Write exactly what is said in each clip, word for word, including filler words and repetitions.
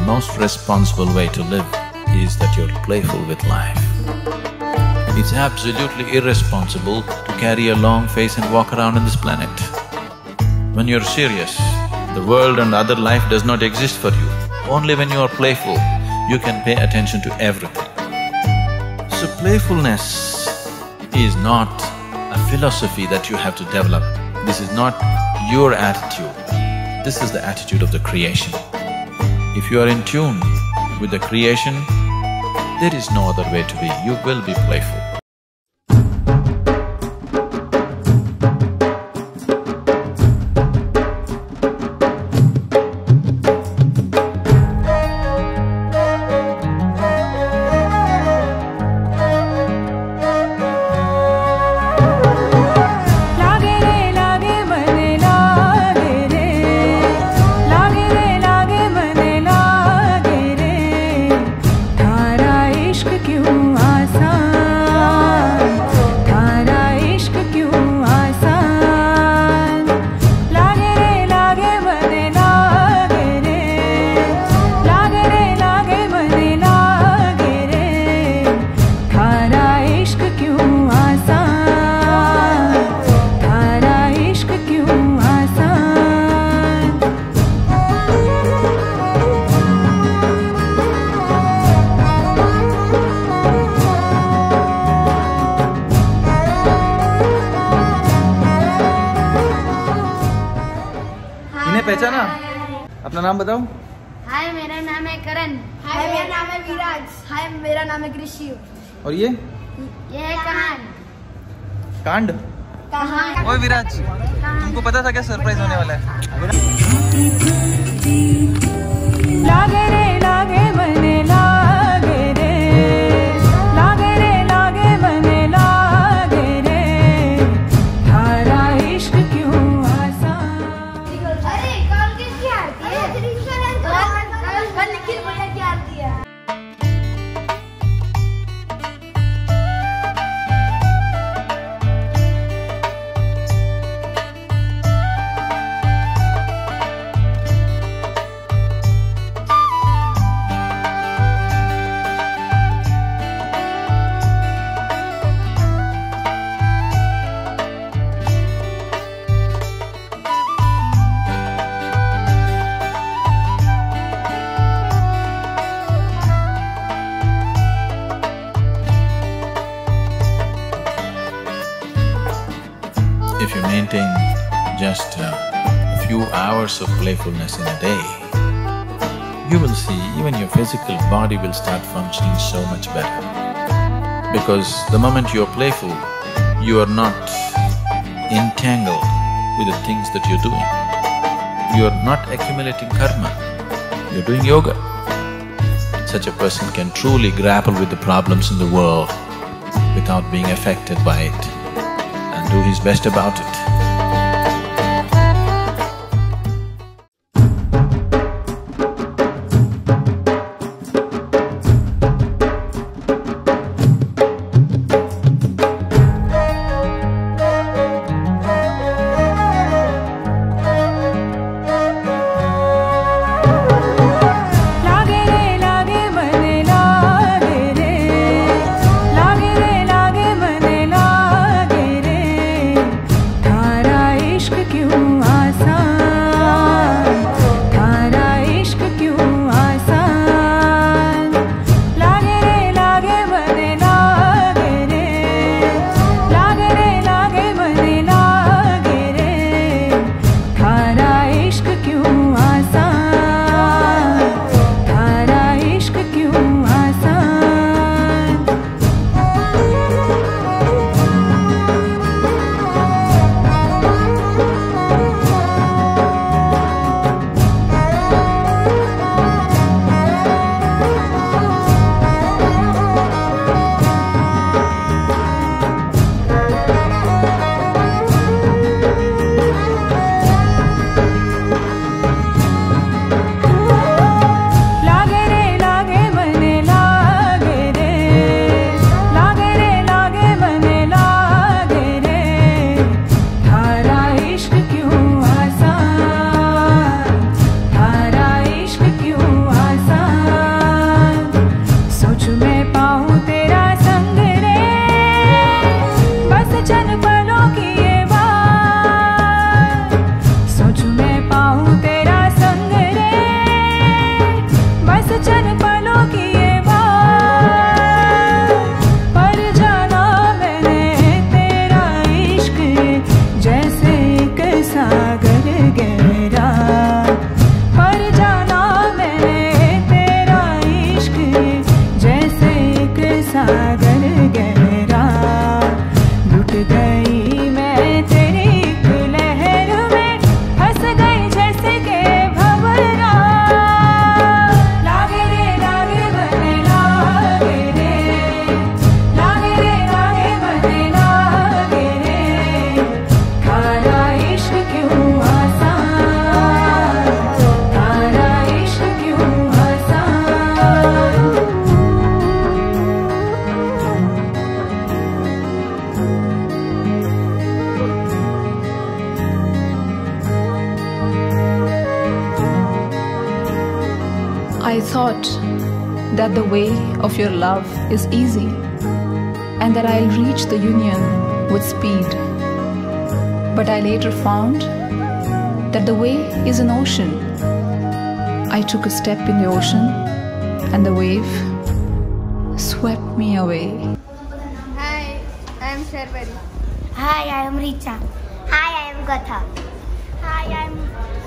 most responsible way to live is that you're playful with life. It's absolutely irresponsible to carry a long face and walk around on this planet. When you're serious, the world and other life does not exist for you. Only when you are playful, you can pay attention to everything. So playfulness is not a philosophy that you have to develop. This is not your attitude. This is the attitude of the creation. If you are in tune with the creation, there is no other way to be. You will be playful. पहचाना? अपना नाम बताओ। हाय, मेरा नाम है करण। हाय, मेरा नाम है विराज। हाय, मेरा नाम है कृषि। और ये ये है कहान। कांड। कहान। ओए विराज, तुमको पता था क्या सरप्राइज होने वाला है? लागे रे लागे मने लागे रे, लागे रे लागे मने लागे रे, थारा इश्क क्यों आसान। अरे कल किसकी आरती है? कल निखिल भैया की आरती है। If you maintain just uh, a few hours of playfulness in a day, you will see even your physical body will start functioning so much better. Because the moment you're playful, you are not entangled with the things that you're doing. You're not accumulating karma, you're doing yoga. Such a person can truly grapple with the problems in the world without being affected by it and do his best about it. गहरा, पर जाना मैंने तेरा इश्क जैसे एक सागर गहरा। लुट गई मैं तेरी एक लहर में, फंस गई जैसे के भंवरा। लागे रे लागे बने लागे रे, लागे रे लागे बने लागे रे। खारा इश्क क्यों आसान, खारा इश्क क्यों आसान। I thought that the way of your love is easy and that I'll reach the union with speed. But I later found that the way is an ocean. I took a step in the ocean and the wave swept me away. Hi, I am Sharvari. Hi, I am Richa. Hi, I am Gatha. Hi, I am.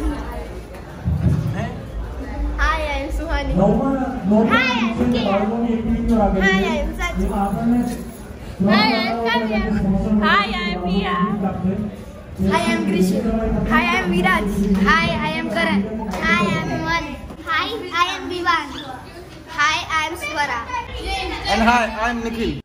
Hi, I am Suhani. Hi, I am Kia. Hi, I am Sachi. Hi, I am Kavya. Hi, I am Priya. Hi, I am Krishan. Hi, I am Viraj. Hi, I am Karan. Hi, I am Vivan. Hi, I am Vivan. Hi, I am Swara. And hi, I am Nikhil.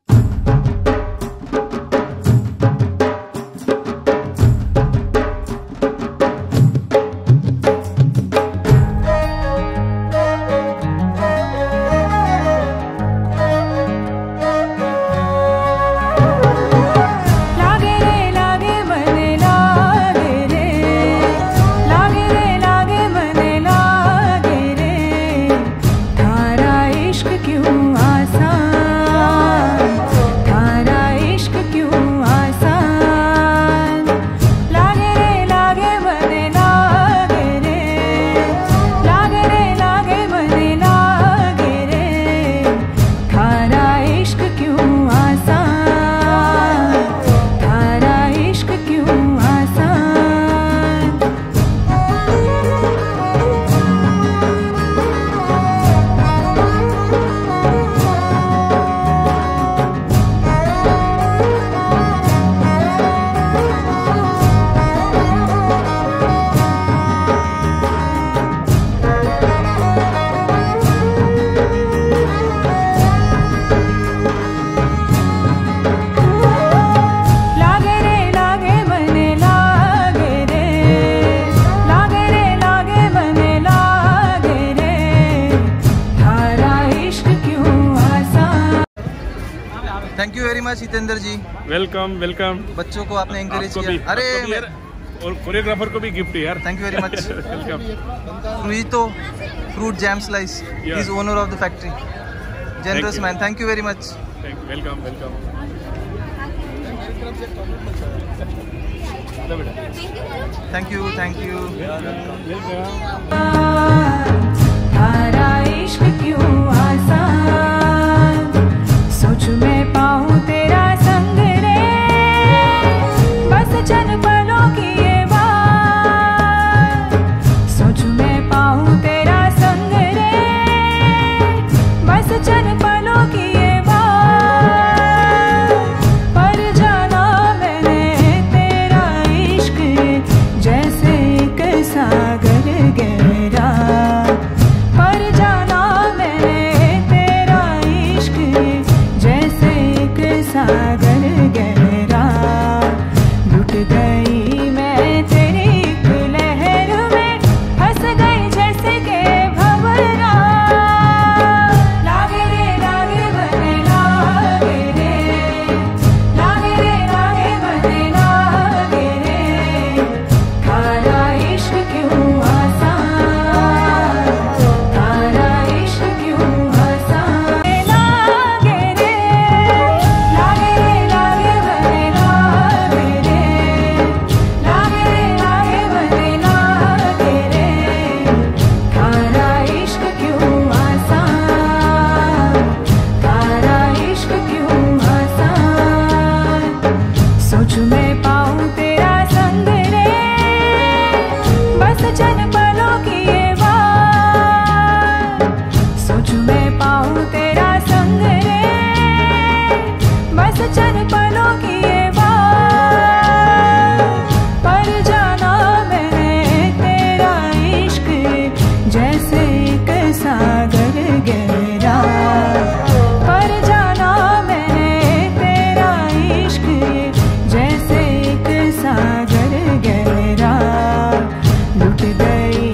लागे रे लागे मने लागे रे, लागे रे लागे मने लागे रे। थारा इश्क क्यों आसान, थारा इश्क क्यों आसान। लागे रे लागे मने लागे रे, लागे रे लागे मने लागे रे। थारा इश्क क्यों आसान, थारा इश्क क्यों आसान। लागे रे लागे मने लागे रे, लागे रे लागे मने लागे रे। थारा इश्क क्यों आसान। Thank you very much Hitendra ji. Welcome welcome. बच्चों को आपने एंकरेज आपको भी, किया। अरे आपको भी यार, और कोरियोग्राफर को भी गिफ्ट यार। Thank you very much. Welcome. Fruito fruit jam slice, he is owner of the factory. Generous you. Man, thank you very much. Welcome welcome. Thank you thank you. थारा इश्क क्यों आसान। सोच मैं पाऊँ तेरा संग रे, बस चंद पलों की ये बात। सोच मैं पाऊँ तेरा संग रे, बस चंद पलों की ये बात। पर जाना मैंने तेरा इश्क जैसे एक सागर गहरा। चंद पलों की ये बात, सोचूं मैं पाऊं तेरा संग रे, बस चंद पलों की ये बात, पर जाना मैंने तेरा इश्क जैसे एक सागर गहरा, पर जाना मैंने तेरा इश्क जैसे एक सागर गहरा, लुट गई